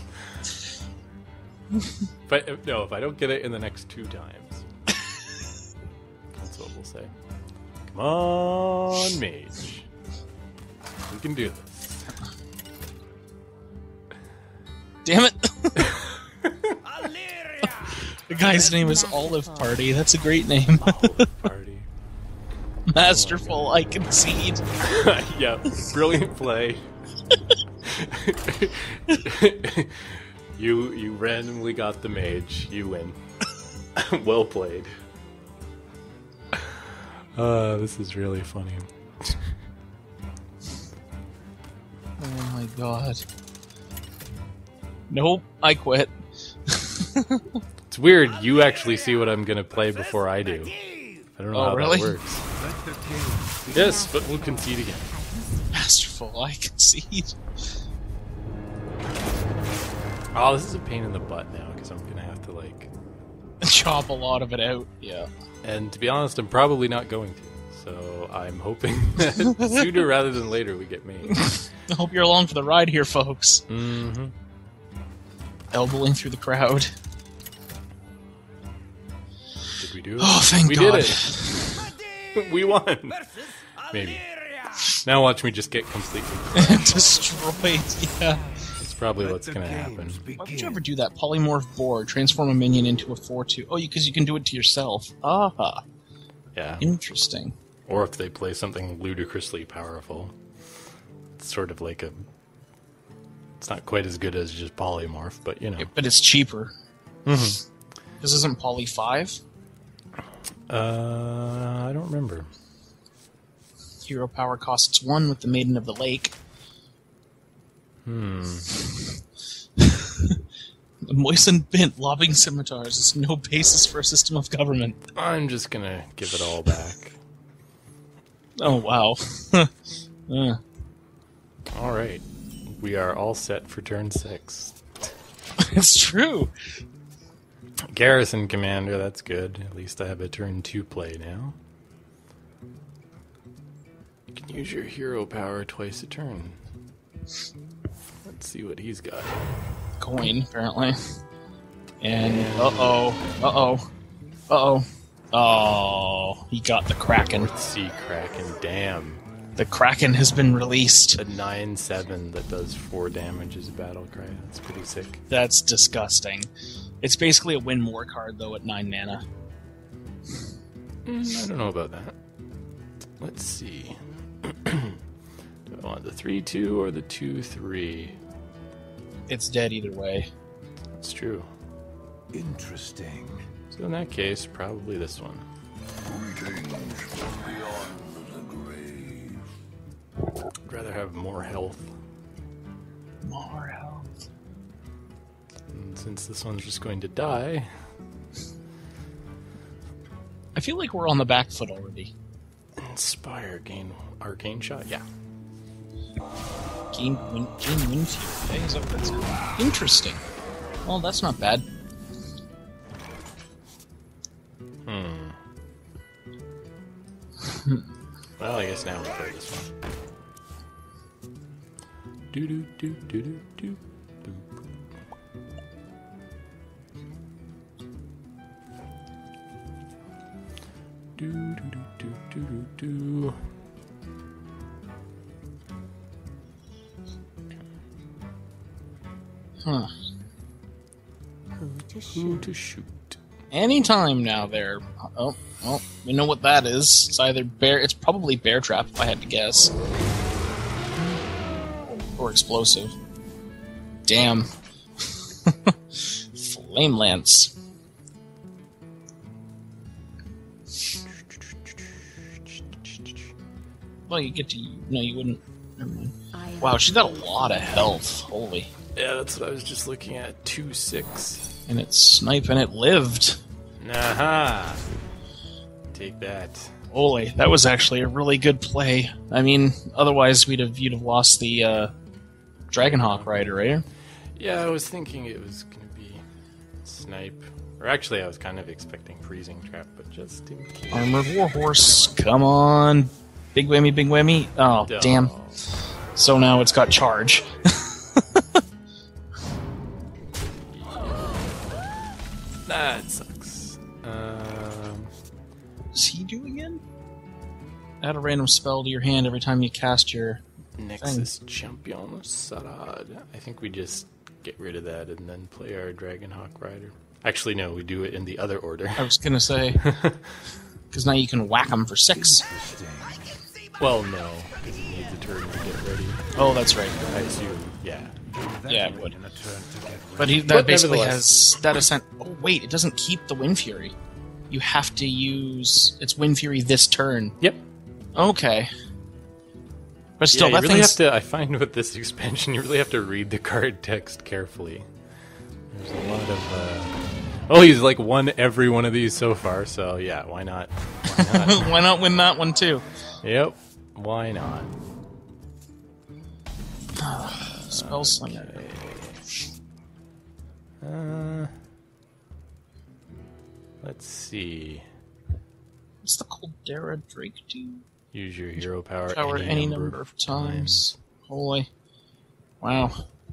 A: But no, if I don't get it in the next two times, that's what we'll say. Come on, mage. We can do this.
B: Damn it! The guy's name is Olive Party. That's a great name.
A: Olive Party.
B: Masterful, I concede.
A: Yeah, brilliant play. you you randomly got the mage. You win. Well played. Uh, this is really funny.
B: Oh my god. Nope, I quit.
A: It's weird. You actually see what I'm gonna play before I do. I don't know
B: Oh,
A: how
B: really?
A: that works. Yes, but we'll concede again.
B: Masterful, I concede.
A: Oh, this is a pain in the butt now because I'm gonna have to like.
B: Chop a lot of it out, yeah.
A: And to be honest, I'm probably not going to. So I'm hoping that sooner rather than later we get made.
B: I hope you're along for the ride here, folks.
A: Mm-hmm.
B: Elbowing through the crowd.
A: Did we do it?
B: Oh, thank
A: we
B: God.
A: did it. We won. Maybe. Now watch me just get completely.
B: Destroyed, yeah.
A: That's probably what's gonna happen.
B: Why would you ever do that? Polymorph board, transform a minion into a four two. Oh, because you can do it to yourself. Ah,
A: Yeah.
B: interesting.
A: Or if they play something ludicrously powerful. It's sort of like a... It's not quite as good as just polymorph, but you know.
B: Yeah, but it's cheaper.
A: Mm-hmm.
B: This isn't Poly five?
A: Uh, I don't remember.
B: Hero power costs one with the Maiden of the Lake.
A: Hmm.
B: The moistened bint lobbing scimitars is no basis for a system of government.
A: I'm just gonna give it all back.
B: Oh, wow. uh.
A: Alright. We are all set for turn six.
B: It's true.
A: Garrison Commander, that's good. At least I have a turn two play now. You can use your hero power twice a turn. Let's see what he's got.
B: Coin, apparently. And, uh-oh, uh-oh, uh-oh. Oh, he got the Kraken.
A: Sea Kraken, damn.
B: The Kraken has been released.
A: A nine seven that does four damage is a battle cry. That's pretty sick.
B: That's disgusting. It's basically a win more card, though, at nine mana.
A: Mm, I don't know about that. Let's see. Do I want the three two or the two three?
B: It's dead either way.
A: That's true.
C: Interesting.
A: So in that case, probably this one.
C: Greetings beyond the grave.
A: I'd rather have more health.
B: More health.
A: And since this one's just going to die...
B: I feel like we're on the back foot already.
A: Inspire, gain arcane shot? Yeah.
B: Gain win, gain win fury. Okay, is that what that's called? Interesting. Well, that's not bad.
A: Hmm. Well, I guess now we'll play this one. Do do do do do do. Do do do do do do do.
B: Huh.
E: Who to
A: Who
E: shoot?
A: to shoot?
B: Anytime now there. Oh, well, we know what that is. It's either bear. It's probably bear trap, if I had to guess. Or explosive. Damn. Flame lance. Well, you get to. No, you wouldn't. Never mind.
E: I am
B: Wow, she's got a lot of health. Holy.
A: Yeah, that's what I was just looking at. Two six.
B: And it's snipe and it lived.
A: Aha! Take that.
B: Holy, that was actually a really good play. I mean, otherwise we'd have you'd have lost the uh, Dragonhawk Rider, right?
A: Yeah, I was thinking it was gonna be snipe. Or actually, I was kind of expecting freezing trap, but just in case.
B: Armored Warhorse, come on, big whammy, big whammy. Oh,
A: Oh.
B: damn! So now it's got charge.
A: That sucks. Um,
B: What's he do again? Add a random spell to your hand every time you cast your.
A: Nexus Champion Sarad. I think we just get rid of that and then play our Dragonhawk Rider. Actually, no, we do it in the other order.
B: I was gonna say, because now you can whack them for six.
A: Well, no, because it needs a turn to get ready.
B: Oh, that's right.
A: I assume, yeah.
B: Yeah, it would. But he, that
A: But
B: basically
A: nevertheless.
B: has that ascent. Oh wait, it doesn't keep the Wind Fury. You have to use its Wind Fury this turn.
A: Yep.
B: Okay. But still,
A: yeah, you
B: that
A: really have
B: thing's
A: to. I find with this expansion, you really have to read the card text carefully. There's a lot of. Uh... Oh, he's like won every one of these so far, so yeah, why not? Why not?
B: why not win that one too?
A: Yep, why not?
B: Spell Slinger.
A: Uh, let's see.
B: What's the Caldera Drake do?
A: Use your hero power,
B: Power
A: any,
B: any
A: number,
B: number of times. Holy. Wow.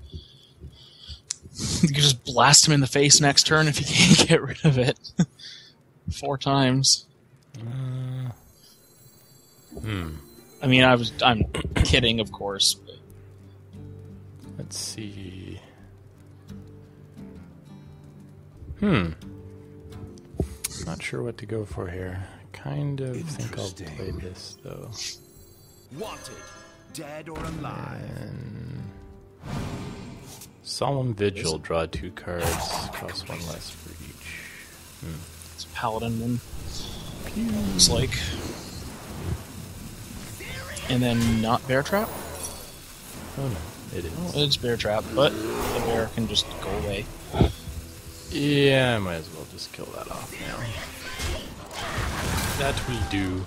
B: You can just blast him in the face next turn if you can't get rid of it. Four times.
A: Uh, hmm.
B: I mean, I was I'm kidding, of course. But...
A: Let's see. Hmm. Not sure what to go for here. Kind of think I'll play this though.
C: Wanted, dead or alive.
A: And Solemn Vigil, draw two cards, cost one less for each. Hmm.
B: It's a paladin one. Looks like. And then not bear trap?
A: Oh no, it is.
B: Oh, it's bear trap, but the bear can just go away.
A: Yeah, I might as well just kill that off now. That we do.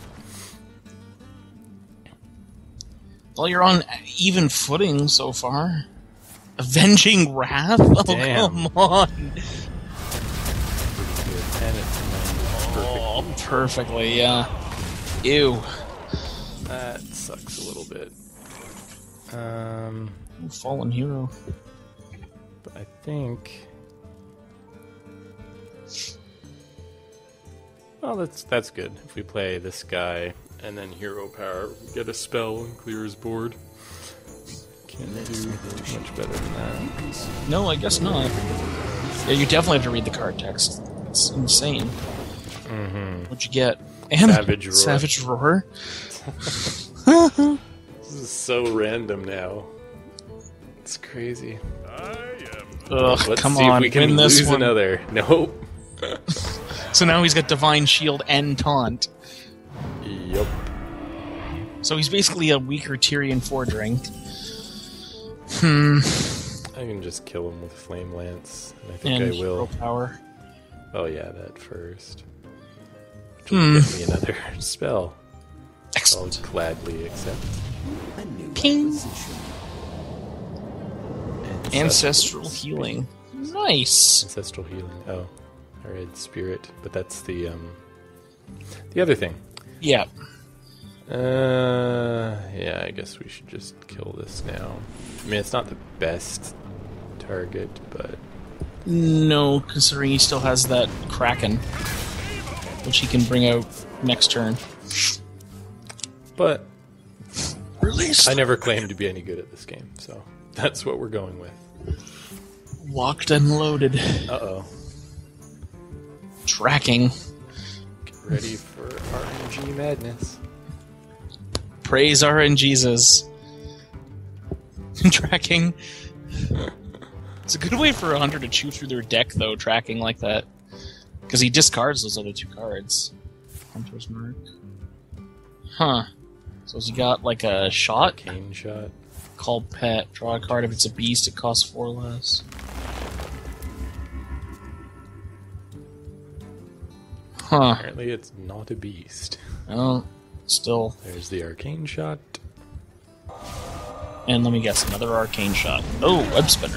B: Well, you're on even footing so far. Avenging Wrath? Oh,
A: Damn.
B: come on.
A: Pretty good. And it's
B: Oh, perfectly, yeah. Ew.
A: That sucks a little bit. Um,
B: Fallen hero.
A: but I think. Well, that's that's good. If we play this guy and then hero power, we get a spell and clear his board. Can't do too much better than that.
B: No, I guess not. Yeah, you definitely have to read the card text. It's insane.
A: Mm-hmm.
B: What'd you get? And
A: Savage Roar.
B: Savage Roar.
A: This is so random now. It's crazy.
C: I am.
B: Ugh,
A: Let's
B: come
A: see
B: on,
A: if we can
B: win this
A: lose
B: one.
A: another. Nope.
B: So now he's got Divine Shield and Taunt.
A: Yup.
B: So he's basically a weaker Tyrion Fordring. Hmm.
A: I can just kill him with Flame Lance, and I think
B: And
A: I will.
B: hero power.
A: Oh yeah, that first. Which
B: Hmm.
A: will get me another spell. I'll
B: Excellent.
A: gladly accept.
B: Ping. Ancestral Healing. Nice.
A: Ancestral Healing. Oh, I read Spirit, but that's the um, the other thing.
B: Yeah.
A: Uh, yeah, I guess we should just kill this now. I mean, it's not the best target, but
B: No, considering he still has that Kraken, which he can bring out next turn.
A: but
B: Release.
A: I never claimed to be any good at this game, so that's what we're going with.
B: Locked and loaded.
A: Uh oh.
B: Tracking.
A: Get ready for R N G madness.
B: Praise R N Jesus. Tracking. It's a good way for a hunter to chew through their deck, though, tracking like that. Because he discards those other two cards. Hunter's Mark. Huh. So has he got, like, a shot?
A: Cane shot.
B: Call pet. Draw a card. If it's a beast, it costs four less. Huh.
A: Apparently, it's not a beast.
B: Well, still.
A: There's the arcane shot.
B: And let me guess, another arcane shot. Oh, web spinner.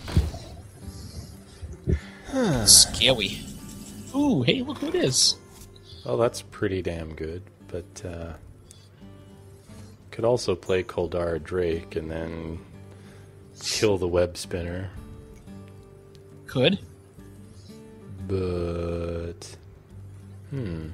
B: Scary. Ooh, hey, look who it is.
A: Well, that's pretty damn good, but uh, could also play Koldar Drake and then kill the web spinner.
B: Could.
A: But hmm,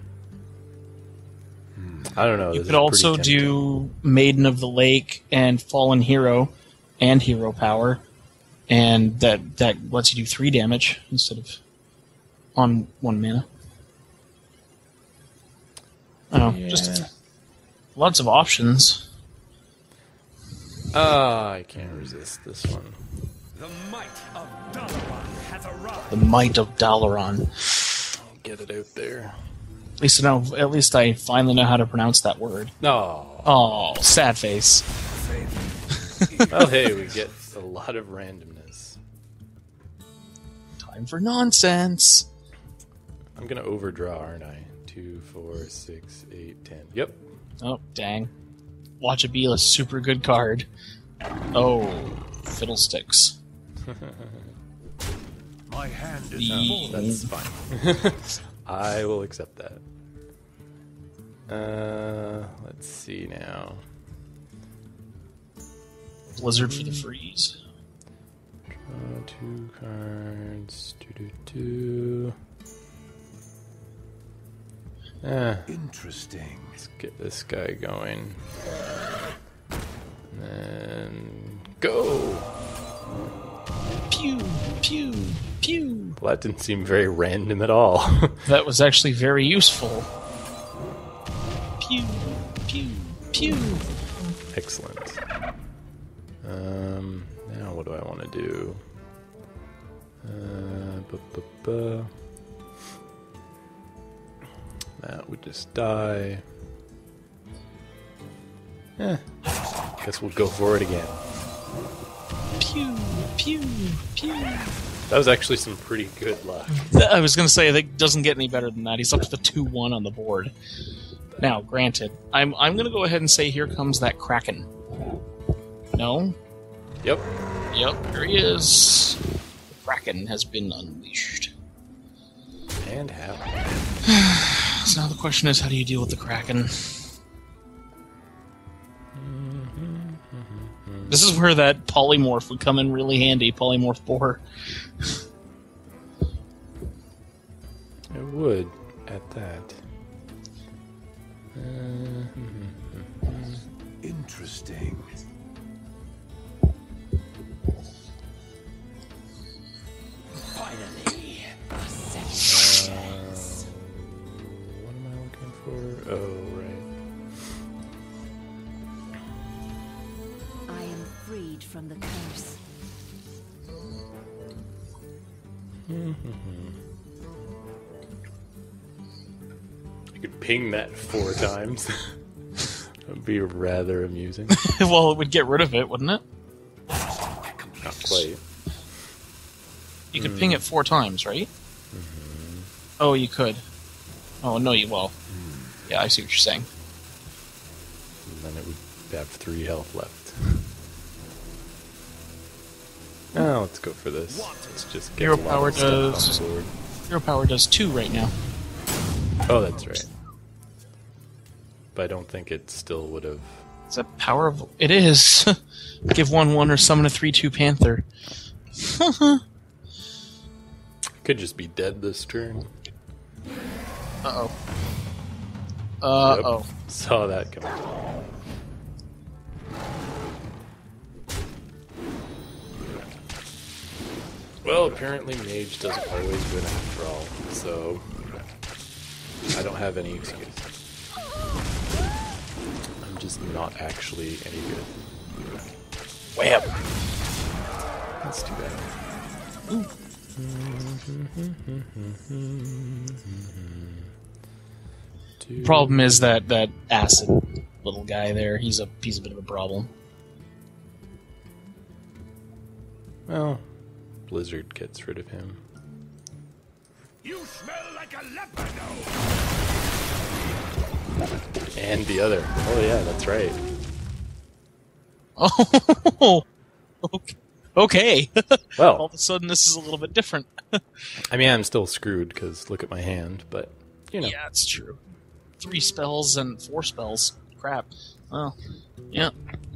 A: I don't know.
B: You
A: this
B: could
A: is
B: also
A: pretty tempting.
B: do Maiden of the Lake and Fallen Hero and Hero Power, and that that lets you do three damage instead of on one mana. I don't know,
A: Yeah.
B: just lots of options.
A: Ah, I can't resist this one.
C: The might of Dalaran has arrived.
B: The might of Dalaran.
A: I'll get it out there.
B: At least I know. At least I finally know how to pronounce that word.
A: No.
B: Oh, sad face.
A: Well, hey, we get a lot of randomness.
B: Time for nonsense.
A: I'm gonna overdraw, aren't I? Two, four, six, eight, ten. Yep.
B: Oh, dang. Watch it be a super good card. Oh, fiddlesticks.
C: My hand is
B: The-
C: full.
A: That's fine. I will accept that. Uh, let's see now.
B: Blizzard for the freeze.
A: Draw two cards. Do do do. Eh,
C: Interesting.
A: let's get this guy going. And then go!
B: Pew, pew, pew.
A: Well, that didn't seem very random at all.
B: That was actually very useful. Pew, pew, pew.
A: Excellent. Um, now what do I want to do? Uh, bu- bu- bu. That would just die. Eh, guess we'll go for it again.
B: Pew, pew, pew.
A: That was actually some pretty good luck.
B: I was going to say, it doesn't get any better than that. He's up to the two one on the board. Now, granted, I'm I'm going to go ahead and say here comes that Kraken. No?
A: Yep.
B: Yep, here he is. The Kraken has been unleashed.
A: And how?
B: So now the question is, how do you deal with the Kraken? This is where that polymorph would come in really handy, polymorph boar.
A: It would, at that. Uh,
C: Interesting.
D: Finally,
A: uh, what am I looking for? Oh, right.
E: I am freed from the curse.
A: I could ping that four times. That would be rather amusing.
B: Well, it would get rid of it, wouldn't it?
A: Not quite.
B: You could ping it four times, right?
A: Mm-hmm.
B: Oh, you could. Oh, no, you well. Yeah, I see what you're saying.
A: And then it would have three health left. Oh, let's go for this. Let's just get
B: Hero
A: a lot
B: power
A: of stuff on
B: does-
A: the board.
B: Hero power does two right now.
A: Oh, that's right. But I don't think it still would have.
B: Is that power of... It is! Give one one or summon a three two panther.
A: Could just be dead this turn.
B: Uh-oh. Uh
A: Yep.
B: oh.
A: Saw that coming. Well, apparently Mage doesn't always win after all, so I don't have any excuse. I'm just not actually any good. Wham! That's too bad.
B: The problem is that that acid little guy there, he's a he's a bit of a problem.
A: Well, Blizzard gets rid of him.
C: You smell like a leopard.
A: And the other. Oh yeah, that's right.
B: Oh, okay. Okay.
A: Well,
B: All of a sudden, this is a little bit different.
A: I mean, I'm still screwed because look at my hand, but you know.
B: Yeah, it's true. Three spells and four spells. Crap. Well, yeah.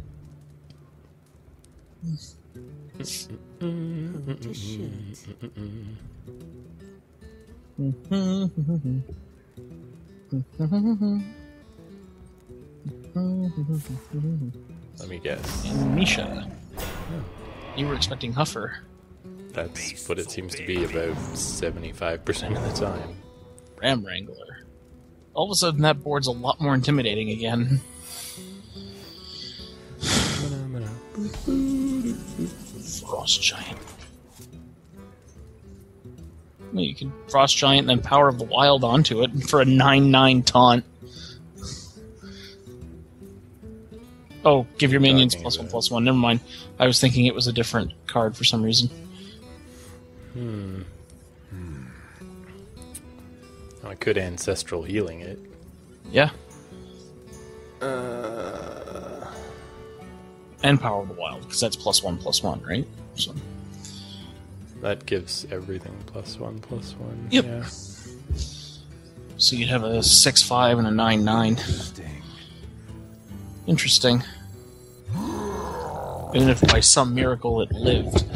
E: Who to shoot?
A: Let me guess.
B: And Misha. You were expecting Huffer.
A: That's what it seems to be about seventy-five percent of the time.
B: Ram Wrangler. All of a sudden, that board's a lot more intimidating again. Frost Giant. Well, you can Frost Giant and then Power of the Wild onto it for a nine nine taunt. Oh, give your minions
A: Talking
B: plus one
A: about-
B: plus one. Never mind. I was thinking it was a different card for some reason.
A: Hmm. I could Ancestral Healing it.
B: Yeah.
A: Uh,
B: And Power of the Wild, because that's plus one plus one, right? So.
A: that gives everything plus one, plus one.
B: Yep.
A: Yeah.
B: So you'd have a six five and a nine nine. Interesting. Even if by some miracle it lived.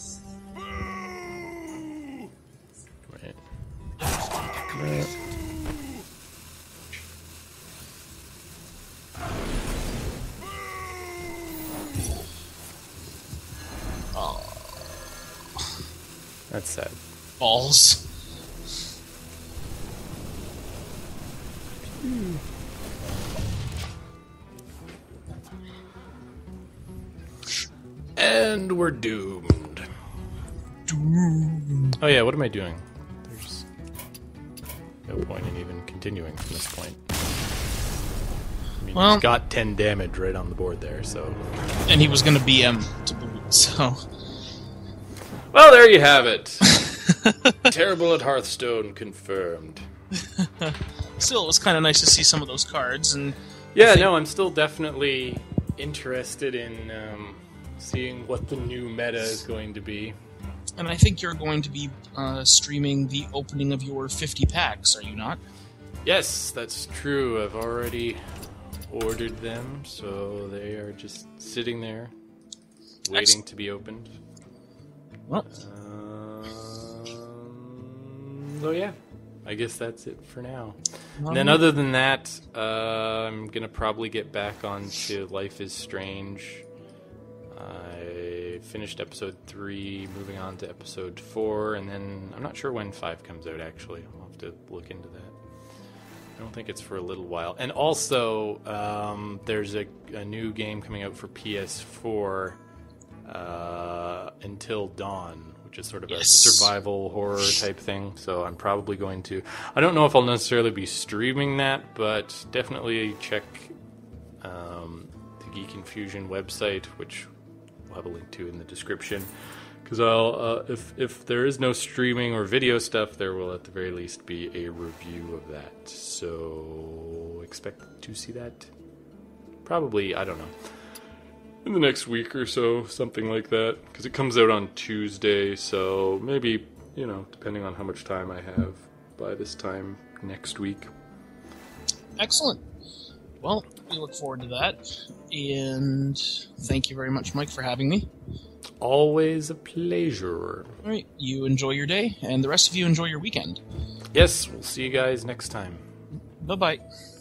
A: Right. Uh, That's sad.
B: Balls.
A: And we're doomed. Doomed. Oh yeah, what am I doing? There's no point in even continuing from this point. I mean,
B: Well-
A: he's got ten damage right on the board there, so...
B: And he was going to B M to boot, so...
A: Well, there you have it. Terrible at Hearthstone confirmed.
B: Still, it was kind of nice to see some of those cards, and...
A: Yeah,
B: think-
A: no, I'm still definitely interested in um, seeing what the new meta is going to be.
B: And I think you're going to be uh, streaming the opening of your fifty packs, are you not?
A: Yes, that's true. I've already ordered them, so they are just sitting there, waiting
B: Excellent.
A: to be opened.
B: Well,
A: Um, so yeah, I guess that's it for now.
B: um,
A: And then other than that, uh, I'm going to probably get back onto Life is Strange. I finished episode three, moving on to episode four, and then I'm not sure when five comes out, actually. I'll have to look into that. I don't think it's for a little while. And also, um, there's a, a new game coming out for P S four, uh, Until Dawn, which is sort of
B: Yes.
A: a survival horror type thing. So I'm probably going to... I don't know if I'll necessarily be streaming that, but definitely check um, the Geek Infusion website, which we'll have a link to in the description. Because I'll, uh, if if there is no streaming or video stuff, there will at the very least be a review of that. So expect to see that probably, I don't know, in the next week or so, something like that. Because it comes out on Tuesday, so maybe, you know, depending on how much time I have by this time next week.
B: excellent. Well, we look forward to that. And thank you very much, Mike, for having me.
A: Always a pleasure.
B: All right, you enjoy your day, and the rest of you enjoy your weekend.
A: Yes, we'll see you guys next time.
B: Bye-bye.